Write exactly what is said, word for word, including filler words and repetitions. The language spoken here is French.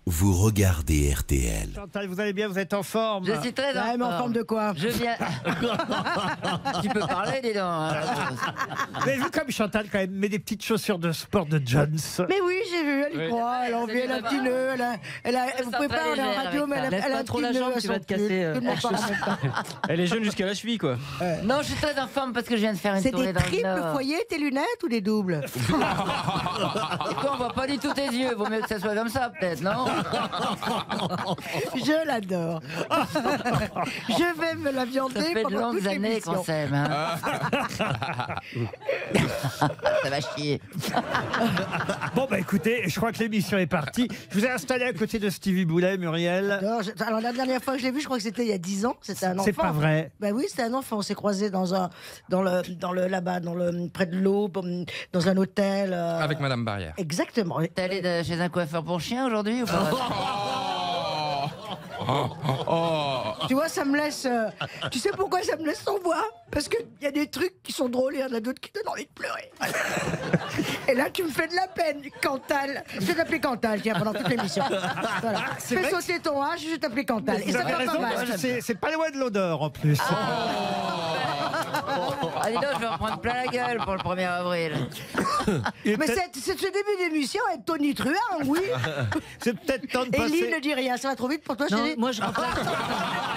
vous regardez R T L. Chantal, vous allez bien, vous êtes en forme? Je suis très en Ouais, mais en forme de quoi? Je viens. Tu peux parler, dis donc. hein. Vous avez vu comme Chantal quand même met des petites chaussures de sport de Jones? Mais oui, j'ai vu, elle y Oui. croit, elle a envie, elle a un petit nœud, elle a, elle a, vous sent pouvez très pas, on est en légère radio, avec mais elle a, ça. elle a Laisse un pas trop petit la nœud jambe, à tu son vas te cul. casser, euh, Tout le monde parle en même temps. Elle est jeune jusqu'à la cheville, quoi. Non, je suis très en forme parce que je viens de faire une C'est tournée des dans le triples Nord. foyers, tes lunettes ou des doubles? Et toi, on voit pas du tout tes yeux. Vaut mieux que ça soit comme ça, peut-être, non? Je l'adore. Je vais me la Ça viander fait de pendant toute longues années l'émission. qu'on s'aime. Hein. Ça va chier. Bon bah écoutez, je crois que l'émission est partie. Je vous ai installé à côté de Stevie Boulet, Muriel. Alors, je- alors, la dernière fois que je l'ai vu, je crois que c'était il y a dix ans. C'était un enfant. C'est pas vrai. Ben oui, c'était un enfant. On s'est croisés dans un, dans le, dans le là-bas, dans le près de l'eau, dans un hôtel. euh, Avec Madame Barrière. Exactement. T'es allé de- chez un coiffeur pour chien aujourd'hui ou pas? Tu vois, ça me laisse. euh, Tu sais pourquoi ça me laisse sans voix? Parce qu'il y a des trucs qui sont drôles et il y en a d'autres qui donnent envie de pleurer. Et là, tu me fais de la peine, Cantal. Je vais t'appeler Cantal, tiens, pendant toute l'émission. Voilà. C'est Fais vrai que sauter ton H, je vais t'appeler Cantal. Et Vous ça avez va pas raison, mal. parce que c'est- c'est pas loin de l'odeur en plus. Ah, dis donc, je vais en prendre plein la gueule pour le premier avril. Et Mais peut-être- c'est c'est ce début d'émission avec Tony Truant, oui. C'est peut-être temps de Et Lynn passer. ne dit rien, ça va trop vite pour toi, Non, chérie? moi je remplace.